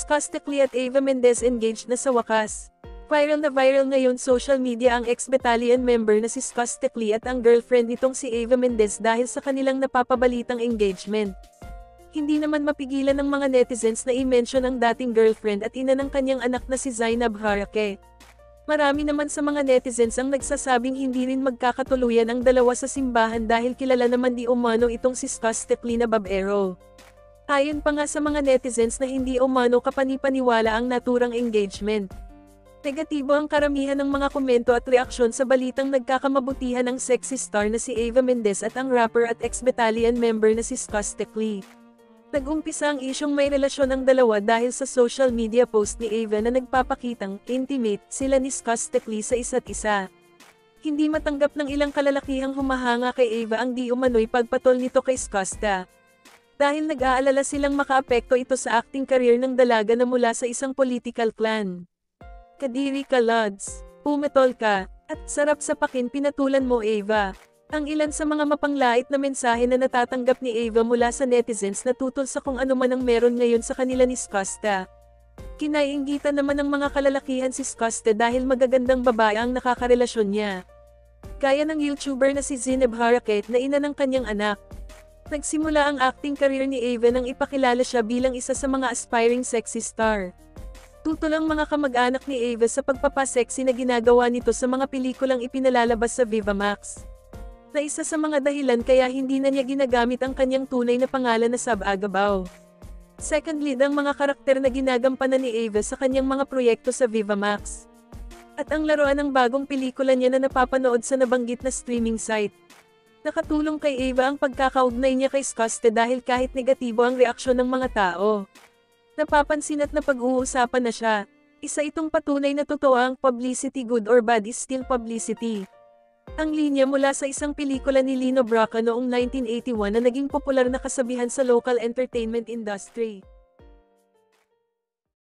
Skostakli at Eva Mendez engaged na sa wakas. Viral na viral ngayon social media ang ex-battalion member na si Skostakli at ang girlfriend nitong si Eva Mendez dahil sa kanilang napapabalitang engagement. Hindi naman mapigilan ng mga netizens na i-mention ang dating girlfriend at ina ng kanyang anak na si Zainab Harake. Marami naman sa mga netizens ang nagsasabing hindi rin magkakatuluyan ang dalawa sa simbahan dahil kilala naman di umano itong si Skostakli na babaero. Ayon pa nga sa mga netizens na hindi umano kapani-paniwala ang naturang engagement. Negatibo ang karamihan ng mga komento at reaksyon sa balitang nagkakamabutihan ng sexy star na si Eva Mendez at ang rapper at ex-battalion member na si Skostakli. Nag-umpisa ang isyong may relasyon ang dalawa dahil sa social media post ni Eva na nagpapakitang intimate sila ni Skostakli sa isa't isa. Hindi matanggap ng ilang kalalakihang humahanga kay Eva ang di umano'y pagpatol nito kay Skosta. Dahil nag-aalala silang makaapekto ito sa acting career ng dalaga na mula sa isang political clan. Kadiri ka Lods, pumetol ka, at sarap sa pakin pinatulan mo Eva. Ang ilan sa mga mapanglait na mensahe na natatanggap ni Eva mula sa netizens na tutol sa kung ano man ang meron ngayon sa kanila ni Skosta. Kinaiinggitan naman ng mga kalalakihan si Skosta dahil magagandang babae ang nakakarelasyon niya. Gaya ng YouTuber na si Zainab Harake na ina ng kanyang anak. Nagsimula ang acting career ni Eva nang ipakilala siya bilang isa sa mga aspiring sexy star. Tutol ang mga kamag-anak ni Eva sa pagpapasexy na ginagawa nito sa mga pelikulang ipinalalabas sa Viva Max. Na isa sa mga dahilan kaya hindi na niya ginagamit ang kanyang tunay na pangalan na Sab Agabaw. Second lead ang mga karakter na ginagampanan ni Eva sa kanyang mga proyekto sa Viva Max. At ang laruan ng bagong pelikula niya na napapanood sa nabanggit na streaming site. Nakatulong kay Eva ang pagkakaugnay niya kay Skosta dahil kahit negatibo ang reaksyon ng mga tao. Napapansin at napag-uusapan na siya. Isa itong patunay na totoo ang publicity good or bad is still publicity. Ang linya mula sa isang pelikula ni Lino Brocka noong 1981 na naging popular na kasabihan sa local entertainment industry.